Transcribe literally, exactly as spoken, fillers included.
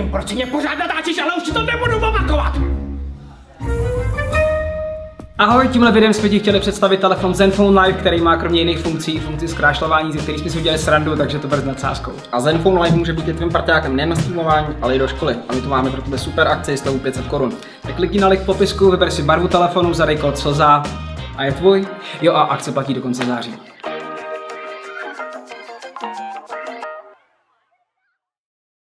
nevím, proč si mě pořád natáčíš, ale už ti to nebudu opakovat. Ahoj, tímhle videem jsme ti chtěli představit telefon Zenfone Live, který má kromě jiných funkcí funkci zkrášlování, ze kterých jsme si udělali srandu, takže to bude s nadsázkou. A Zenfone Live může být i tvým parťákem nejen na streamování, ale i do školy. A my tu máme pro tebe super akci slevu pět set korun. Tak klikni na link v popisku, vyber si barvu telefonu, zadej kód Slza a je tvůj. Jo, a akce platí do konce září.